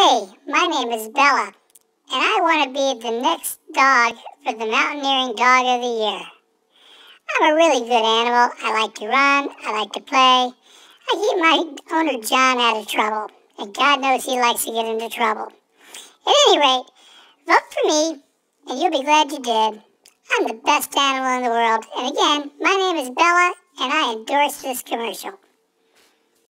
Hey, my name is Bella, and I want to be the next dog for the Mountaineering Dog of the Year. I'm a really good animal. I like to run. I like to play. I keep my owner John out of trouble, and God knows he likes to get into trouble. At any rate, vote for me, and you'll be glad you did. I'm the best animal in the world, and again, my name is Bella, and I endorse this commercial.